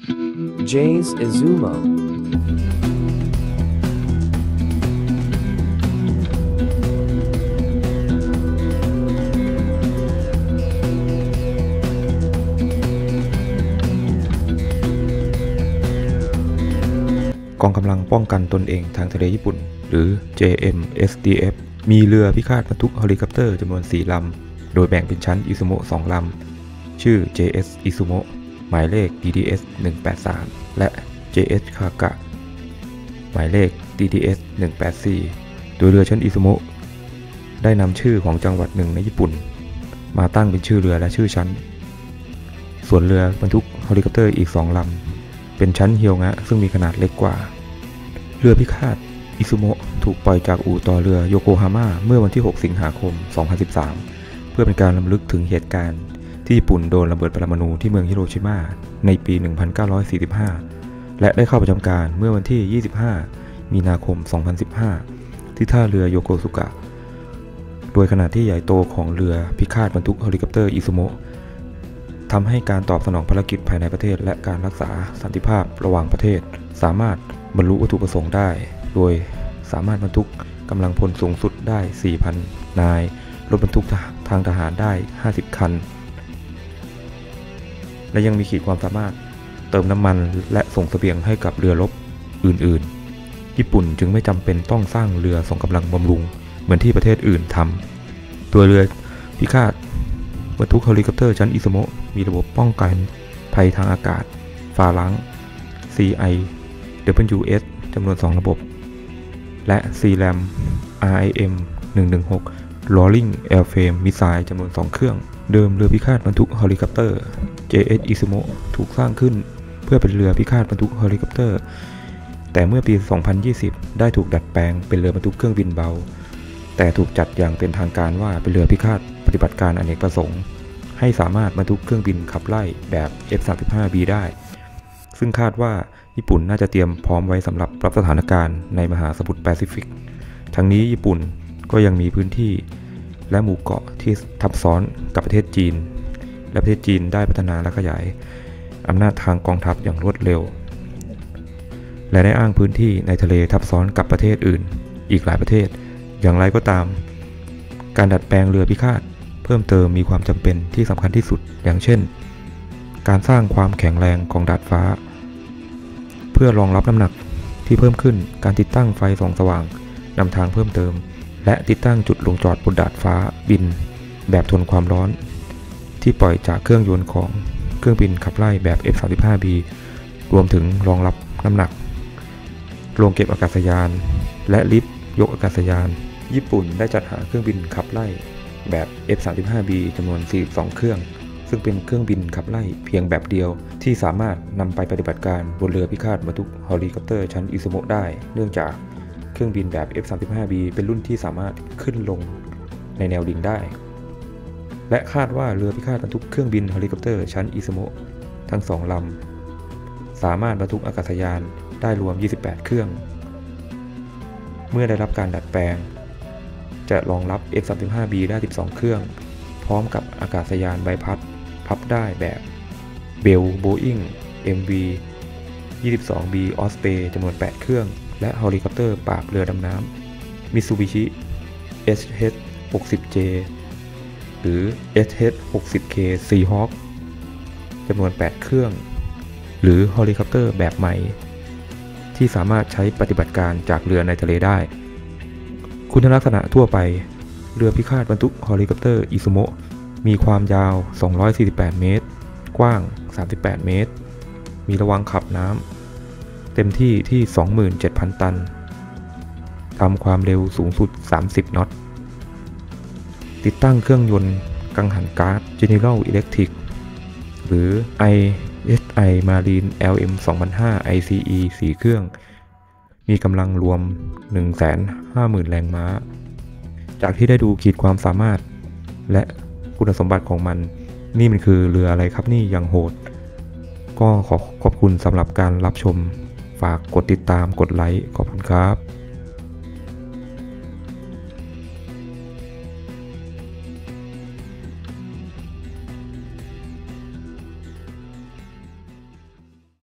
Jay's Izumo กองกำลังป้องกันตนเองทางทะเลญี่ปุ่นหรือ JMSDF มีเรือพิฆาตบรรทุกเฮลิคอปเตอร์จำนวน 4 ลำโดยแบ่งเป็นชั้นอิซุโมะ 2 ลำชื่อ JS อิซุโมะหมายเลข DDS 183และ JS คากะหมายเลข DDS 184โดยเรือชั้นอิซุโมะได้นำชื่อของจังหวัดหนึ่งในญี่ปุ่นมาตั้งเป็นชื่อเรือและชื่อชั้นส่วนเรือบรรทุกเฮลิคอปเตอร์อีก 2 ลำเป็นชั้นเฮียวงะซึ่งมีขนาดเล็กกว่าเรือพิฆาตอิซุโมะถูกปล่อยจากอู่ต่อเรือโยโกฮาม่าเมื่อวันที่ 6 สิงหาคม 2013 เพื่อเป็นการรำลึกถึงเหตุการณ์ที่ญี่ปุ่นโดนระเบิดปรมาณูที่เมืองฮิโรชิมาในปี 1945 และได้เข้าประจำการเมื่อวันที่ 25 มีนาคม 2015 ที่ท่าเรือโยโกซุกะโดยขนาดที่ใหญ่โตของเรือพิฆาตบรรทุกเฮลิคอปเตอร์อิซุโมะทำให้การตอบสนองภารกิจภายในประเทศและการรักษาสันติภาพระหว่างประเทศสามารถบรรลุวัตถุประสงค์ได้โดยสามารถบรรทุกกำลังพลสูงสุดได้ 4,000 นายรถบรรทุกทางทหารได้ 50 คันและยังมีขีดความสามารถเติมน้ำมันและส่งเสบียงให้กับเรือรบอื่นๆญี่ปุ่นจึงไม่จำเป็นต้องสร้างเรือส่งกำลังบำรุงเหมือนที่ประเทศอื่นทำตัวเรือพิฆาตบรรทุกเฮลิคอปเตอร์ชั้นอิซุโมะมีระบบป้องกันภัยทางอากาศฝาหลัง CIWS จำนวน 2 ระบบและ CLAM RIM 116 Rolling Airframe Missile จำนวน 2 เครื่องเดิมเรือพิฆาตบรรทุกเฮลิคอปเตอร์ JS Izumo ถูกสร้างขึ้นเพื่อเป็นเรือพิฆาตบรรทุกเฮลิคอปเตอร์แต่เมื่อปี 2020 ได้ถูกดัดแปลงเป็นเรือบรรทุกเครื่องบินเบาแต่ถูกจัดอย่างเป็นทางการว่าเป็นเรือพิฆาตปฏิบัติการอเนกประสงค์ให้สามารถบรรทุกเครื่องบินขับไล่แบบ F-35B ได้ซึ่งคาดว่าญี่ปุ่นน่าจะเตรียมพร้อมไว้สำหรับรับสถานการณ์ในมหาสมุทรแปซิฟิกทั้งนี้ญี่ปุ่นก็ยังมีพื้นที่และหมู่เกาะที่ทับซ้อนกับประเทศจีนและประเทศจีนได้พัฒนาและขยายอำนาจทางกองทัพอย่างรวดเร็วและได้อ้างพื้นที่ในทะเลทับซ้อนกับประเทศอื่นอีกหลายประเทศอย่างไรก็ตามการดัดแปลงเรือพิฆาตเพิ่มเติมมีความจำเป็นที่สำคัญที่สุดอย่างเช่นการสร้างความแข็งแรงของดาดฟ้าเพื่อรองรับน้ำหนักที่เพิ่มขึ้นการติดตั้งไฟส่องสว่างนำทางเพิ่มเติมและติดตั้งจุดลงจอดบนดาดฟ้าบินแบบทนความร้อนที่ปล่อยจากเครื่องยนต์ของเครื่องบินขับไล่แบบ F-35B รวมถึงรองรับน้ำหนักโรงเก็บอากาศยานและลิฟต์ยกอากาศยานญี่ปุ่นได้จัดหาเครื่องบินขับไล่แบบ F-35B จำนวน 42 เครื่องซึ่งเป็นเครื่องบินขับไล่เพียงแบบเดียวที่สามารถนำไปปฏิบัติการบนเรือพิฆาตบรรทุกเฮลิคอปเตอร์ชั้นอิซุโมะได้เนื่องจากเครื่องบินแบบ F-35B เป็นรุ่นที่สามารถขึ้นลงในแนวดิ่งได้และคาดว่าเรือพิฆาตบรรทุกเครื่องบินเฮลิคอปเตอร์ชั้นอิซุโมะทั้ง2 ลำสามารถบรรทุกอากาศยานได้รวม 28 เครื่องเมื่อได้รับการดัดแปลงจะรองรับ F-35B ได้ 12 เครื่องพร้อมกับอากาศยานใบพับได้แบบเบล Boeing MV 22B Osprey จำนวน 8 เครื่องและเฮลิคอปเตอร์ปราบเรือดำน้ำ Mitsubishi SH-60J หรือ SH-60K Seahawk จำนวน 8 เครื่องหรือเฮลิคอปเตอร์แบบใหม่ที่สามารถใช้ปฏิบัติการจากเรือในทะเลได้คุณลักษณะทั่วไปเรือพิฆาตบรรทุกเฮลิคอปเตอร์อิซุโมะมีความยาว 248 เมตรกว้าง 38 เมตรมีระวางขับน้ำเต็มที่ที่ 27,000 ตันทำความเร็วสูงสุด 30 น็อตติดตั้งเครื่องยนต์กังหันก๊าซ General Electric หรือ ISI Marine LM 2005 ICE 4 เครื่องมีกำลังรวม 150,000 แรงม้าจากที่ได้ดูขีดความสามารถและคุณสมบัติของมันนี่มันคือเรืออะไรครับนี่อย่างโหดก็ขอบคุณสำหรับการรับชมฝากกดติดตามกดไลค์ขอบคุณครับ